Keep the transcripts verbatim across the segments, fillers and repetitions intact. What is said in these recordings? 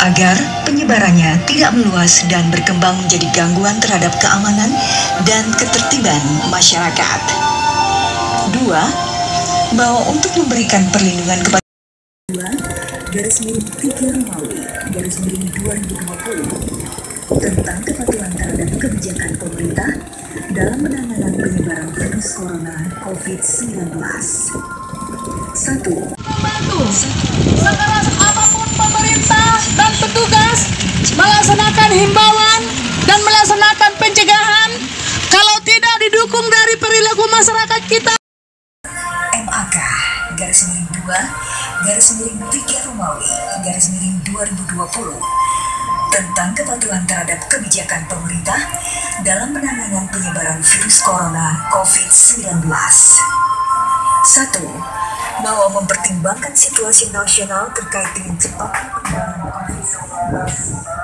agar penyebarannya tidak meluas dan berkembang menjadi gangguan terhadap keamanan dan ketertiban masyarakat. Dua, bahwa untuk memberikan perlindungan kepada dua garis miring tiga Romawi garis miring dua ribu dua puluh tentang kepatuhan terhadap kebijakan pemerintah dalam penanganan penyebaran virus corona covid sembilan belas. Satu. Membantu sekeras apapun pemerintah dan petugas melaksanakan himbauan dan melaksanakan pencegahan kalau tidak didukung dari perilaku masyarakat kita. M A K garis miring dua garis miring tiga Romawi garis miring dua ribu dua puluh tentang kepatuhan terhadap kebijakan pemerintah dalam penanganan penyebaran virus corona covid sembilan belas. Satu. Bahwa mempertimbangkan situasi nasional terkait dengan cepatnya penyebaran covid sembilan belas.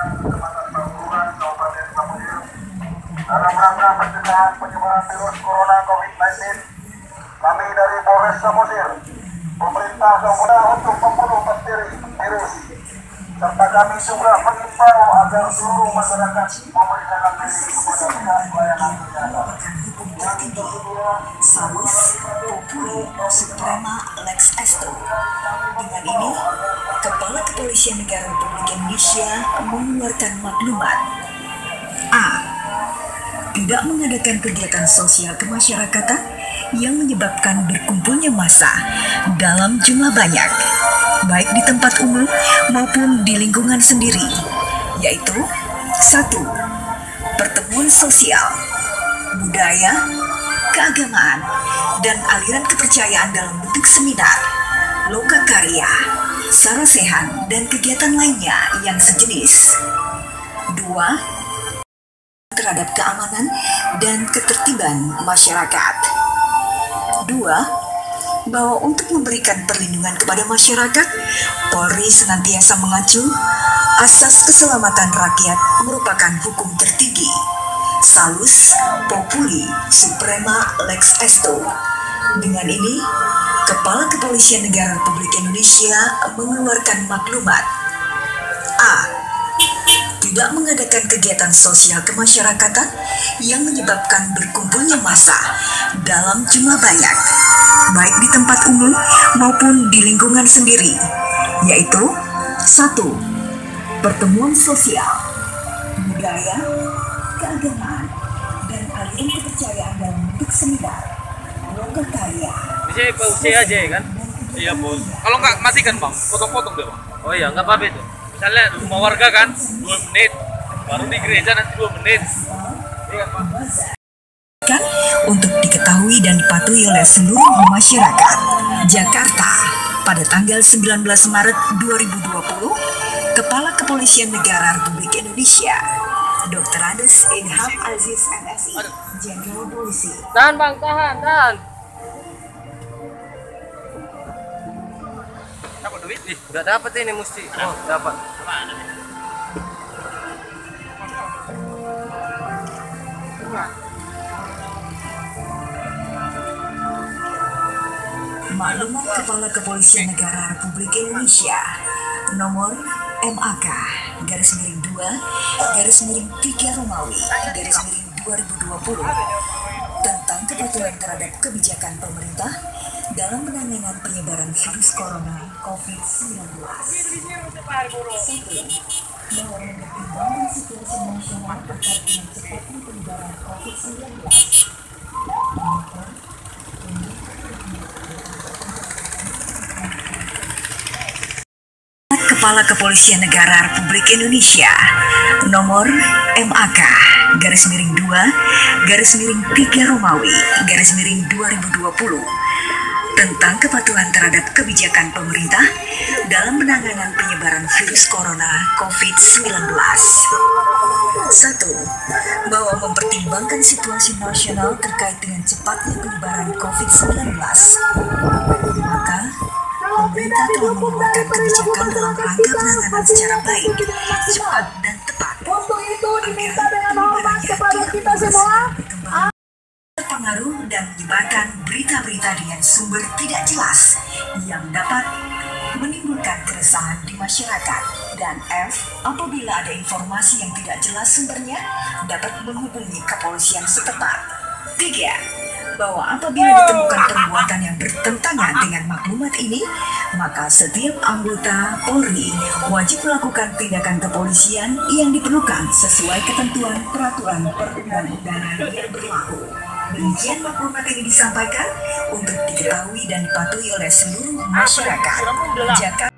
Dalam rangka pencegahan penyebaran virus corona covid sembilan belas, kami dari Polres Samosir, pemerintah Samosir untuk membunuh bakteri virus, serta kami juga mengimbau agar seluruh masyarakat memberikan diri kepada pihak pelayanan kesehatan. Salus Populi Suprema Lex Esto. Dengan ini, Kepala Kepolisian Negara Republik Indonesia mengeluarkan maklumat. A. Tidak mengadakan kegiatan sosial kemasyarakatan yang menyebabkan berkumpulnya massa dalam jumlah banyak, baik di tempat umum maupun di lingkungan sendiri, yaitu satu. Pertemuan sosial, budaya, keagamaan, dan aliran kepercayaan dalam bentuk seminar, lokakarya, sarasehan, dan kegiatan lainnya yang sejenis. Dua. Terhadap keamanan dan ketertiban masyarakat. Dua. Bahwa untuk memberikan perlindungan kepada masyarakat, Polri senantiasa mengacu asas keselamatan rakyat merupakan hukum tertinggi. Salus Populi Suprema Lex Esto. Dengan ini, Kepala Kepolisian Negara Republik Indonesia mengeluarkan maklumat. A. Tidak mengadakan kegiatan sosial kemasyarakatan yang menyebabkan berkumpulnya massa dalam jumlah banyak, baik di tempat umum maupun di lingkungan sendiri, yaitu satu. Pertemuan sosial, budaya, keagamaan, dan aliran kepercayaan dalam bentuk seminar, lokakarya. Bisa pausi aja kan? Iya bos. Kalau nggak matikan bang, potong-potong deh bang. Oh iya nggak apa-apa itu. Misalnya rumah warga kan dua menit, baru di gereja nanti dua menit. Iya pak. Kan untuk diketahui dan dipatuhi oleh seluruh masyarakat. Jakarta pada tanggal sembilan belas Maret dua ribu dua puluh, Kepala Kepolisian Negara Republik Indonesia Doktor Andes Ilham Aziz M Si, Jenderal Polisi. Tahan bang, tahan, tahan. Dapat duit? Ih, udah dapat ini mesti. Oh, dapat. Maklumat Kepala Kepolisian Negara Republik Indonesia nomor M A K garis miring dua garis miring tiga Romawi garis miring dua ribu dua puluh tentang kepatuhan terhadap kebijakan pemerintah dalam penanganan penyebaran virus corona covid sembilan belas. Satu. Bahwa mempertimbangkan situasi nasional terkait dengan cepatnya penyebaran covid sembilan belas. Kepala Kepolisian Negara Republik Indonesia nomor M A K garis miring dua garis miring tiga Romawi garis miring dua ribu dua puluh tentang kepatuhan terhadap kebijakan pemerintah dalam penanganan penyebaran virus corona covid sembilan belas. Satu. Bahwa mempertimbangkan situasi nasional terkait dengan cepatnya penyebaran covid sembilan belas, maka pemerintah telah mengeluarkan kebijakan dalam rangka penanganan secara baik, cepat, dan tepat. Untuk itu diminta dengan hormat kepada kita semua terpengaruh dan menyebarkan berita-berita dengan sumber tidak jelas yang dapat menimbulkan keresahan di masyarakat Dan F, apabila ada informasi yang tidak jelas sumbernya, dapat menghubungi kepolisian setempat. Tiga, bahwa apabila ditemukan perbuatan yang bertentangan dengan maklumat ini, maka setiap anggota Polri wajib melakukan tindakan kepolisian yang diperlukan sesuai ketentuan peraturan perundang-undangan yang berlaku. Demikian maklumat ini disampaikan untuk diketahui dan dipatuhi oleh seluruh masyarakat. Jakarta.